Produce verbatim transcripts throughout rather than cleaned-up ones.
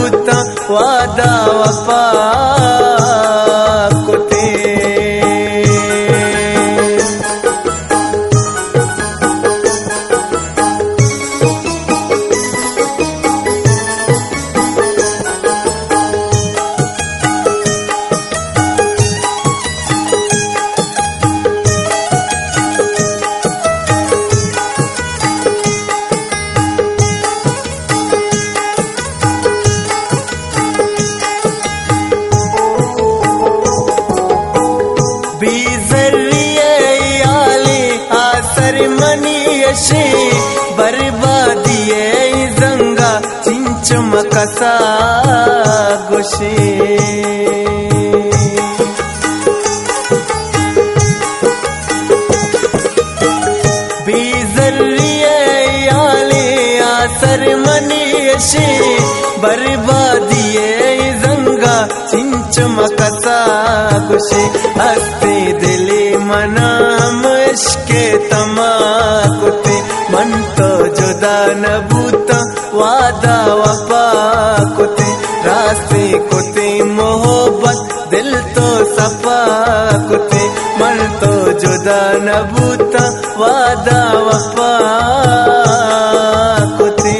बूता वादा वफा कुते बर्बादिये जंगा चिंचम कसा गोशे बीजरिये आले आसर मनीयशे बर्बादिये जंगा चिंचम कसा गोशे हस्ते दिले मना मुश्के तमाकुते मन तो जुदा न बूता वादा वफा कुते रास्ते कुते मोहब्बत दिल तो सफा कुते मन तो जुदा न बूता वादा वफा कुते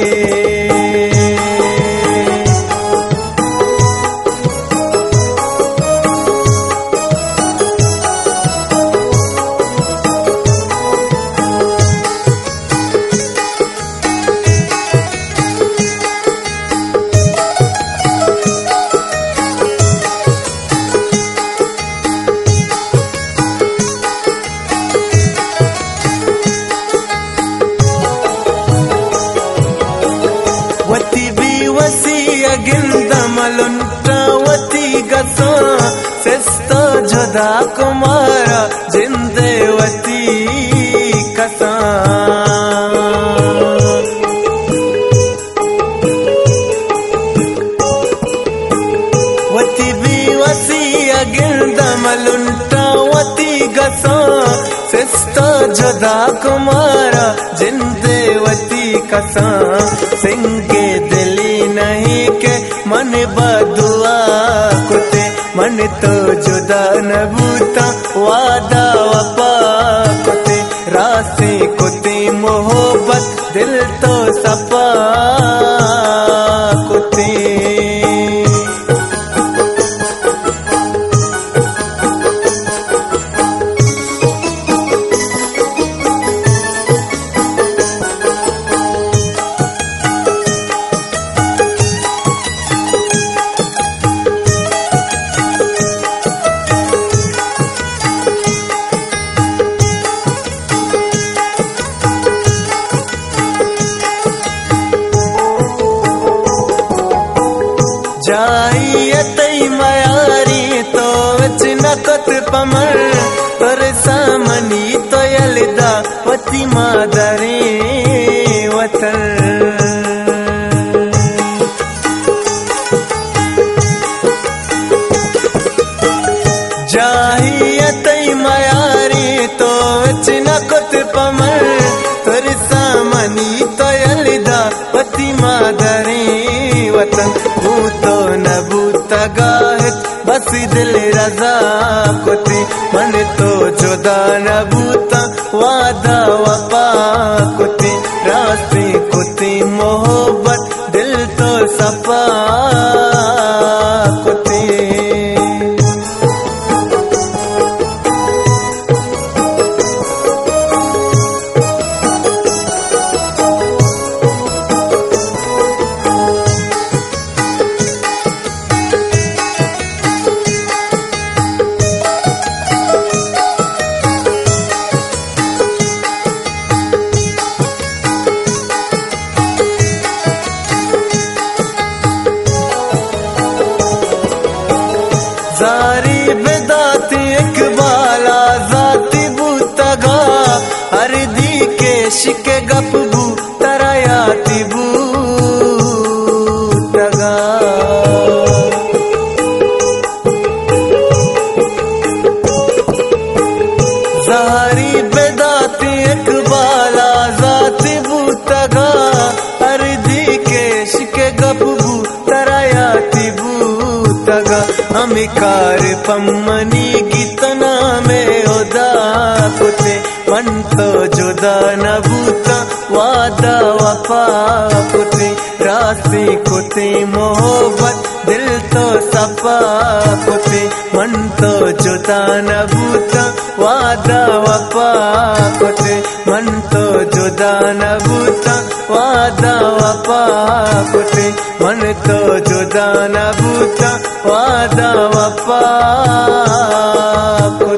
सेस्तो जुदा कुमारा जिंदेवती कसा वती भी वसी अगिंद मलुंटा वती गसा सेस्तो जुदा कुमारा जिंदेवती कसा सिंगे दिली नहीं के मन बदुआ कुते मन तो जुदा न बूता वादा वफा कुते रास्ते कुते मोहब्बत दिल तो सफा कुते जाइयतई मयारी तो वचनकत पमर पर सामनी तो यलदा वती मादरे वतन जाइयतई मयारी तो वचनकत पमर पर सामनी तो यलदा वती मादरे वतन तो न बूता गाहत बस दिल रजा कुते मन तो जुदा न बूता वादा वफा कुते रास्ते कुते मोहब्बत दिल तो सफा कुते जारी बेदाती इकबाल आजाती बूतगा हर दी के शिके गपबू तरायाती बूतगा जारी बेदाती इकबाल आजाती बूतगा हर दी के शिके गपबू तराया तिबूतगा अमिकार पम्मनी गितना में ओदा कुते मन तो जुदा न भूता वादा वफा कुते रासी कुते मोहब्बत दिल तो सफा कुते मन तो जुदा न भूता वादा वफा कुते मन तो जुदा न भूता वादा वफा कुते मन तो जुदा न भूता वादा वफा।